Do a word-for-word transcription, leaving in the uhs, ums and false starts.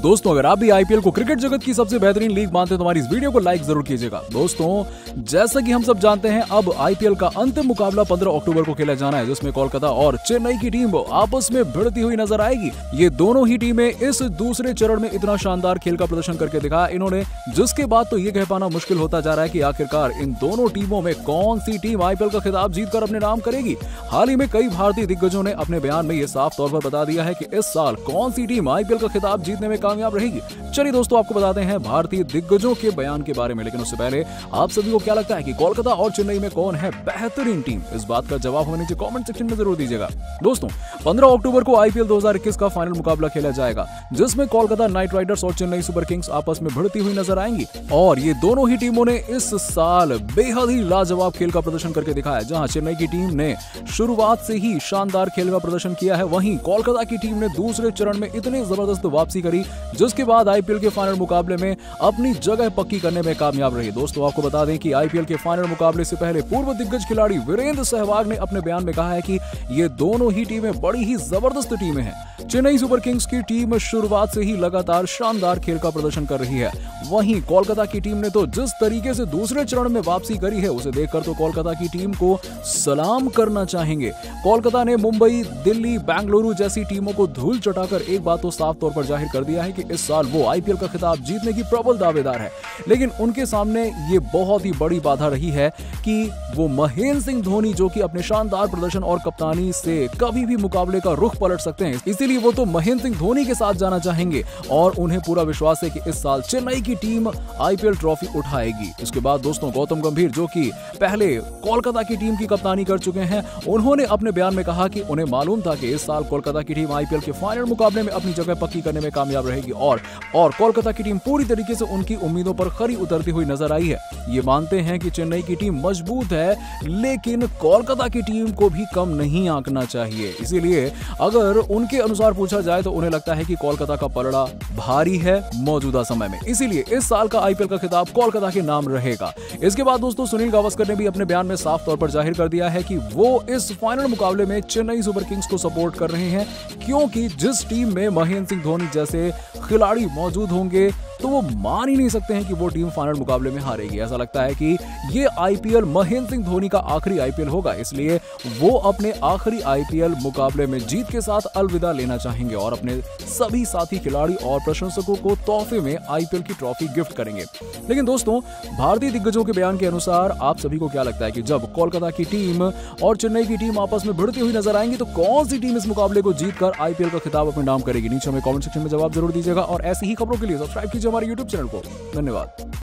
दोस्तों अगर आप भी आईपीएल को क्रिकेट जगत की सबसे बेहतरीन लीग मानते हैं तो हमारी इस वीडियो को लाइक जरूर कीजिएगा। दोस्तों जैसा कि हम सब जानते हैं अब आईपीएल का अंतिम मुकाबला पंद्रह अक्टूबर को खेला जाना है, जिसमें कोलकाता और चेन्नई की टीम आपस में भिड़ती हुई नजर आएगी। ये दोनों ही टीमें इस दूसरे चरण में इतना शानदार खेल का प्रदर्शन करके दिखाया इन्होंने, जिसके बाद तो ये कह पाना मुश्किल होता जा रहा है कि आखिरकार इन दोनों टीमों में कौन सी टीम आईपीएल का खिताब जीतकर अपने नाम करेगी। हाल ही में कई भारतीय दिग्गजों ने अपने बयान में ये साफ तौर पर बता दिया है कि इस साल कौन सी टीम आईपीएल का खिताब जीतने में कामयाब रहेगी। चलिए दोस्तों आपको बताते हैं भारतीय दिग्गजों के बयान के बारे में, लेकिन उससे पहले आप सभी को क्या लगता है कि कोलकाता और चेन्नई में कौन है बेहतरीन टीम? इस बात का जवाब हमें नीचे कमेंट सेक्शन में जरूर दीजिएगा। दोस्तों पंद्रह अक्टूबर को आईपीएल दो हज़ार इक्कीस का फाइनल मुकाबला खेला जाएगा, जिसमें कोलकाता नाइट राइडर्स और चेन्नई सुपर किंग्स आपस में भिड़ती हुई नजर आएंगी। और ये दोनों ही टीमों ने इस साल बेहद ही लाजवाब खेल का प्रदर्शन करके दिखाया। जहां चेन्नई की टीम ने शुरुआत से ही शानदार खेल का प्रदर्शन किया है, वहीं कोलकाता की टीम ने दूसरे चरण में इतनी जबरदस्त वापसी करी, जिसके बाद आईपीएल के फाइनल मुकाबले में अपनी जगह पक्की करने में कामयाब रही। दोस्तों आपको बता दें कि आईपीएल के फाइनल मुकाबले से पहले पूर्व दिग्गज खिलाड़ी वीरेंद्र सहवाग ने अपने बयान में कहा है कि ये दोनों ही टीमें बड़ी ही जबरदस्त टीमें हैं। चेन्नई सुपर किंग्स की टीम शुरुआत से ही लगातार शानदार खेल का प्रदर्शन कर रही है, वहीं कोलकाता की टीम ने तो जिस तरीके से दूसरे चरण में वापसी करी है उसे देखकर तो कोलकाता की टीम को सलाम करना चाहेंगे। कोलकाता ने मुंबई, दिल्ली, बेंगलुरु जैसी टीमों को धूल चटाकर एक बात तो साफ तौर पर जाहिर कर दिया है कि इस साल वो आईपीएल का खिताब जीतने की प्रबल दावेदार है। लेकिन उनके सामने ये बहुत ही बड़ी बाधा रही है कि वो महेंद्र सिंह धोनी, जो कि अपने शानदार प्रदर्शन और कप्तानी से कभी भी मुकाबले का रुख पलट सकते हैं, इसीलिए वो तो महेंद्र सिंह धोनी के साथ जाना चाहेंगे और उन्हें पूरा विश्वास है कि इस साल चेन्नई की टीम आईपीएल ट्रॉफी उठाएगी। इसके बाद दोस्तों गौतम गंभीर, जो कि पहले कोलकाता की टीम की कप्तानी कर चुके हैं, उन्होंने अपने बयान में कहा कि उन्हें मालूम था कि इस साल कोलकाता की टीम आईपीएल के फाइनल मुकाबले में अपनी जगह पक्की करने में कामयाब रहेगी और और कोलकाता की टीम पूरी तरीके से उनकी उम्मीदों पर खरी उतरती हुई नजर आई है। ये मानते हैं कि चेन्नई की टीम मजबूत है, लेकिन कोलकाता की टीम को भी कम नहीं आंकना चाहिए। इसीलिए अगर उनके अनुसार पूछा जाए तो उन्हें लगता है कि कोलकाता का पलड़ा भारी है मौजूदा समय में, इसीलिए इस साल का आईपीएल का खिताब कोलकाता के नाम रहेगा। इसके बाद दोस्तों सुनील गावस्कर ने भी अपने बयान में साफ तौर पर जाहिर कर दिया है कि वो इस फाइनल मुकाबले में चेन्नई सुपर किंग्स को सपोर्ट कर रहे हैं, क्योंकि जिस टीम में महेंद्र सिंह धोनी जैसे खिलाड़ी मौजूद होंगे तो वो मान ही नहीं सकते हैं कि वो टीम फाइनल मुकाबले में हारेगी। ऐसा लगता है कि ये आईपीएल महेंद्र सिंह धोनी का आखिरी आईपीएल होगा, इसलिए वो अपने आखिरी आईपीएल मुकाबले में जीत के साथ अलविदा लेना चाहेंगे और अपने सभी साथी खिलाड़ी और प्रशंसकों को तोहफे में आईपीएल की ट्रॉफी गिफ्ट करेंगे। लेकिन दोस्तों भारतीय दिग्गजों के बयान के अनुसार आप सभी को क्या लगता है कि जब कोलकाता की टीम और चेन्नई की टीम आपस में भिड़ती हुई नजर आएंगी तो कौन सी टीम इस मुकाबले को जीतकर आईपीएल का खिताब अपने नाम करेगी? नीचे हमें कमेंट सेक्शन में जवाब जरूर दीजिएगा और ऐसी ही खबरों के लिए सब्सक्राइब कीजिए हमारे यूट्यूब चैनल को। धन्यवाद।